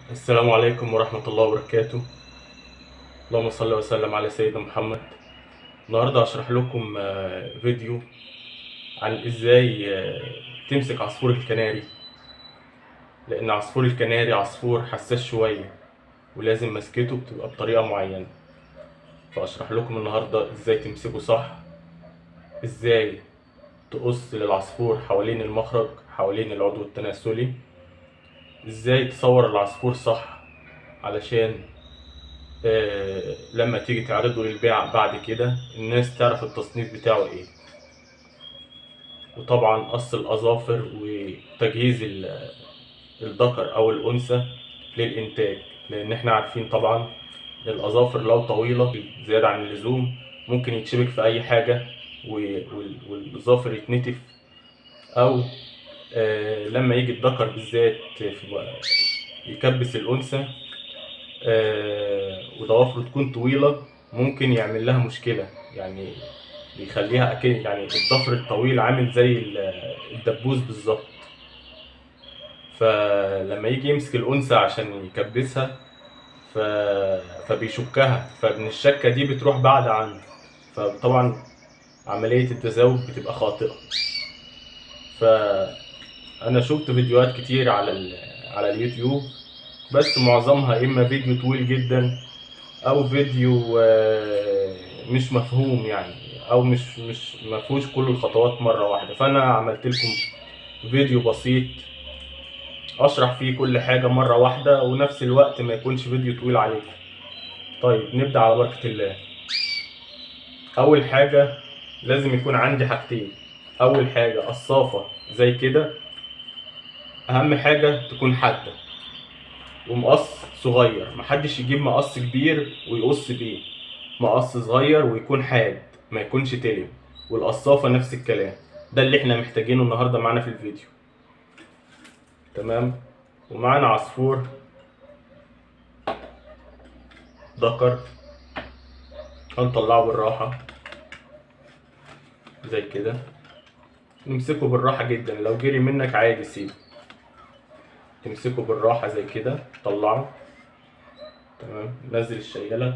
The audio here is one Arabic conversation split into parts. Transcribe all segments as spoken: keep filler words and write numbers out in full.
السلام عليكم ورحمة الله وبركاته. اللهم صل وسلم على سيدنا محمد. النهاردة هشرح لكم آه، فيديو عن ازاي آه، تمسك عصفور الكناري، لأن عصفور الكناري عصفور حساس شوية ولازم مسكته بتبقى بطريقة معينة. فأشرح لكم النهاردة ازاي تمسكه صح، ازاي تقص للعصفور حوالين المخرج حوالين العضو التناسلي، ازاي تصور العصفور صح علشان آه، لما تيجي تعرضه للبيع بعد كده الناس تعرف التصنيف بتاعه ايه. وطبعا قص الاظافر وتجهيز ال- الذكر او الانثى للانتاج، لان احنا عارفين طبعا ان الاظافر لو طويله زياده عن اللزوم ممكن يتشبك في اي حاجه و- وال- والظافر يتنتف، او آه، لما يجي الذكر بالذات في- يكبس الانثى آه، وضوافره تكون طويلة ممكن يعمل لها مشكلة، يعني بيخليها أكيد يعني الضفر الطويل عامل زي ال- الدبوس بالظبط. فلما يجي يمسك الأنثى عشان يكبسها ف... فبيشكها، فمن الشكة دي بتروح بعد عنه، فطبعا عملية التزاوج بتبقى خاطئة. فأنا شفت فيديوهات كتير على ال... على اليوتيوب، بس معظمها إما فيديو طويل جدا او فيديو آه، مش مفهوم يعني، او مش مش مفهوش كل الخطوات مره واحده. فانا عملت لكم فيديو بسيط اشرح فيه كل حاجه مره واحده، ونفس الوقت ما يكونش فيديو طويل عليكم. طيب نبدا على بركه الله. اول حاجه لازم يكون عندي حاجتين. اول حاجه قصافه زي كده، اهم حاجه تكون حاده ومقص صغير، محدش يجيب مقص كبير ويقص بيه، مقص صغير ويكون حاد ما يكونش تلم، والقصافة نفس الكلام. ده اللي احنا محتاجينه النهاردة معانا في الفيديو. تمام. ومعانا عصفور ذكر، هنطلعه بالراحة زي كده، نمسكه بالراحة جدا، لو جري منك عادي سيبه، تمسكه بالراحة زي كده، طلعه. تمام. نزل الشيلة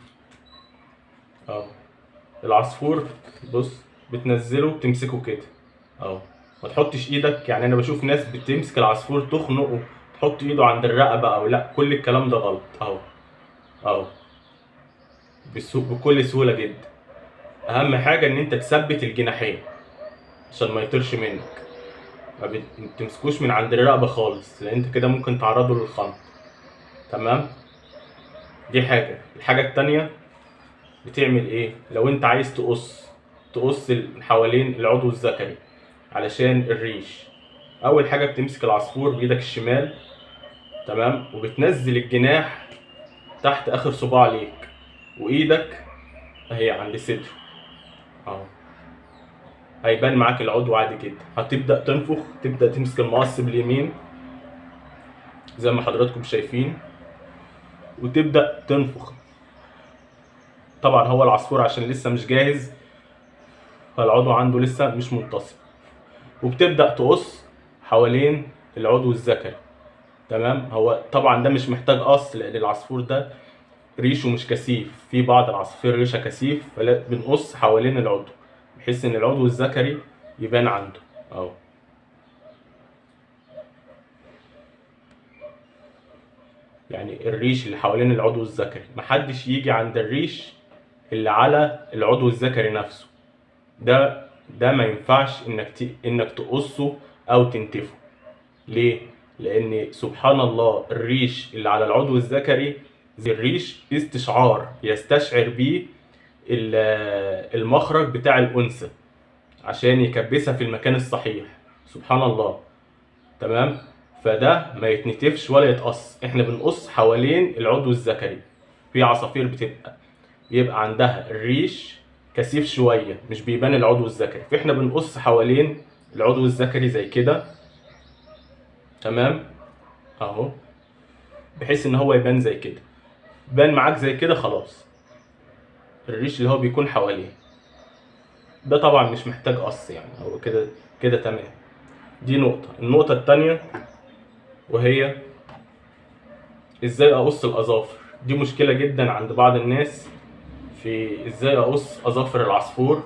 اهو. العصفور بص بتنزله بتمسكه كده اهو، ما تحطش ايدك. يعني انا بشوف ناس بتمسك العصفور تخنقه تحط ايده عند الرقبه او لا، كل الكلام ده غلط اهو اهو، بسو- بكل سهوله جدا. اهم حاجه ان انت تثبت الجناحين عشان ما يطيرش منك، ما بت- ما تمسكوش من عند الرقبه خالص، لان انت كده ممكن تعرضه للخنق. تمام. دي حاجه. الحاجه التانيه بتعمل ايه لو انت عايز تقص تقص ال- حوالين العضو الذكري علشان الريش. اول حاجه بتمسك العصفور بايدك الشمال، تمام، وبتنزل الجناح تحت اخر صباع ليك، وايدك اهي عند صدره اهو، هيبان معاك العضو عادي جدا. هتبدا تنفخ، تبدا تمسك المقص باليمين زي ما حضراتكم شايفين، وتبدا تنفخ. طبعا هو العصفور عشان لسه مش جاهز فالعضو عنده لسه مش متصل، وبتبدا تقص حوالين العضو الذكري. تمام. هو طبعا ده مش محتاج قص لان العصفور ده ريشه مش كثيف، في بعض العصافير ريشه كثيف، فلا بنقص حوالين العضو بحيث ان العضو الذكري يبان عنده اهو. يعني الريش اللي حوالين العضو الذكري، محدش يجي عند الريش اللي على العضو الذكري نفسه، ده ده ما ينفعش انك ت... انك تقصه او تنتفه. ليه؟ لان سبحان الله الريش اللي على العضو الذكري زي الريش استشعار يستشعر بيه ال- المخرج بتاع الانثى عشان يكبسها في المكان الصحيح. سبحان الله. تمام. فده ما يتنتفش ولا يتقص، احنا بنقص حوالين العضو الذكري. في عصافير بتبقى بيبقى عندها الريش كثيف شويه مش بيبان العضو الذكري، فاحنا بنقص حوالين العضو الذكري زي كده. تمام اهو، بحيث ان هو يبان زي كده. بان معاك زي كده خلاص، الريش اللي هو بيكون حواليه ده طبعا مش محتاج قص، يعني هو كده كده تمام. دي نقطة. النقطة التانية وهي ازاي اقص الاظافر. دي مشكلة جدا عند بعض الناس في ازاي اقص اظافر العصفور.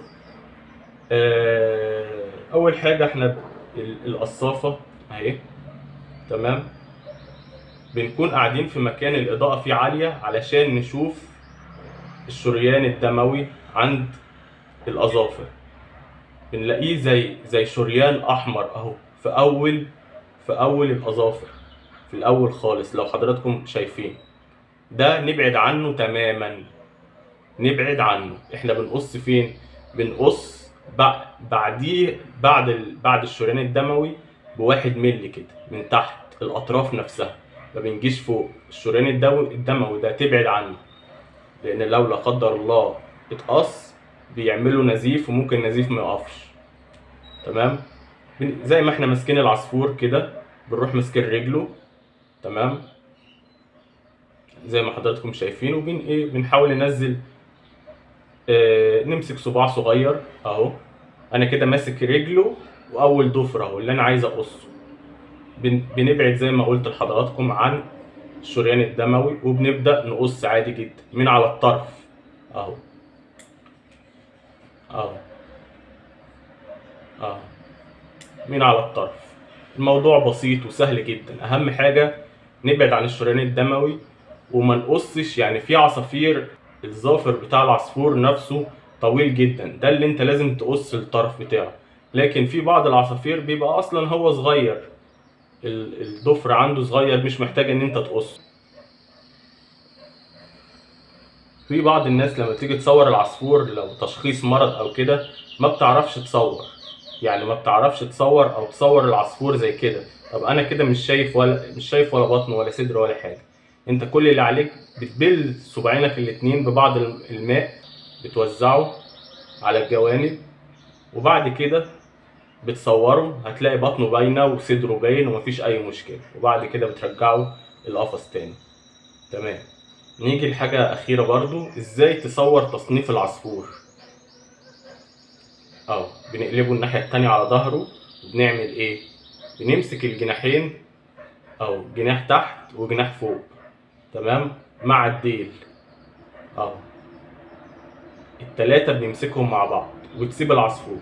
آه، اول حاجة احنا ال- القصافة اهي، تمام، بنكون قاعدين في مكان الاضاءة فيه عالية علشان نشوف الشريان الدموي عند الاظافر. بنلاقيه زي زي شريان احمر اهو في اول في اول الاظافر، في الاول خالص لو حضراتكم شايفين. ده نبعد عنه تماما، نبعد عنه. احنا بنقص فين؟ بنقص بع- بعديه بعد ال... بعد الشريان الدموي بواحد ملي كده من تحت الاطراف نفسها، ما بنجيش فوق. الشريان الدو- الدموي ده تبعد عنه، لان لو لا قدر الله اتقص بيعملوا نزيف، وممكن النزيف ما يقفش. تمام. بن- زي ما احنا ماسكين العصفور كده بنروح ماسكين رجله، تمام، زي ما حضراتكم شايفين. وبن ايه بنحاول ننزل، آه نمسك صباع صغير اهو. انا كده ماسك رجله واول ضفر اهو اللي انا عايز اقصه. بن بنبعد زي ما قلت لحضراتكم عن الشريان الدموي، وبنبدأ نقص عادي جدا من على الطرف اهو اهو اهو من على الطرف. الموضوع بسيط وسهل جدا. اهم حاجة نبعد عن الشريان الدموي وما نقصش. يعني في عصافير الظافر بتاع العصفور نفسه طويل جدا، ده اللي انت لازم تقص الطرف بتاعه. لكن في بعض العصافير بيبقى اصلا هو صغير، ال- الضفر عنده صغير مش محتاج ان انت تقصه. في بعض الناس لما تيجي تصور العصفور لو تشخيص مرض او كده ما بتعرفش تصور، يعني ما بتعرفش تصور او تصور العصفور زي كده. طب انا كده مش شايف ولا مش شايف ولا بطن ولا صدر ولا حاجه. انت كل اللي عليك بتبل صباعينك الاتنين ببعض الم- الماء، بتوزعه على الجوانب، وبعد كده بتصوره. هتلاقي بطنه باينه وصدره باين ومفيش اي مشكله. وبعد كده بترجعه القفص تاني. تمام. نيجي لحاجه اخيره برضو، ازاي تصور تصنيف العصفور. اهو بنقلبه الناحيه التانيه على ظهره، وبنعمل ايه؟ بنمسك الجناحين، اهو جناح تحت وجناح فوق، تمام، مع الديل اهو. التلاتة بنمسكهم مع بعض وتسيب العصفور.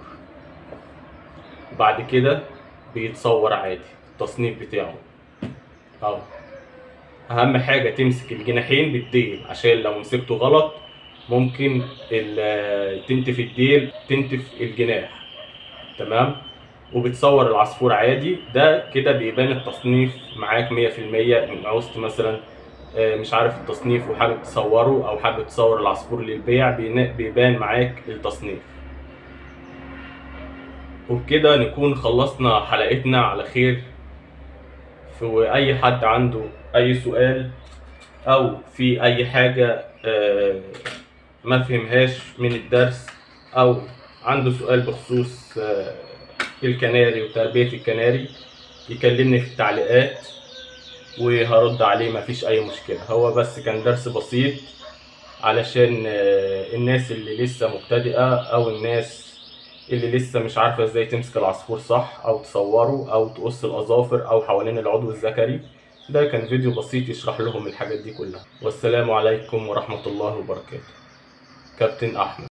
وبعد كده بيتصور عادي التصنيف بتاعه اهو. اهم حاجة تمسك الجناحين بالديل، عشان لو مسكته غلط ممكن ال- تنتف الديل تنتف الجناح. تمام. وبتصور العصفور عادي. ده كده بيبان التصنيف معاك مية في المية. ان عوزت مثلا آه، مش عارف التصنيف وحابب تصوره، او حابب تصور العصفور للبيع، بينا- بيبان معاك التصنيف. وبكده نكون خلصنا حلقتنا على خير. في اي حد عنده اي سؤال او في اي حاجة آه، ما فهمهاش من الدرس، او عنده سؤال بخصوص آه، الكناري وتربية الكناري، يكلمني في التعليقات وهرد عليه. مفيش اي مشكلة. هو بس كان درس بسيط علشان آه، الناس اللي لسه مبتدئة، او الناس اللي لسه مش عارفة ازاي تمسك العصفور صح، او تصوره، او تقص الاظافر، او حوالين العضو الذكري. ده كان فيديو بسيط يشرح لهم الحاجات دي كلها. والسلام عليكم ورحمة الله وبركاته. كابتن احمد.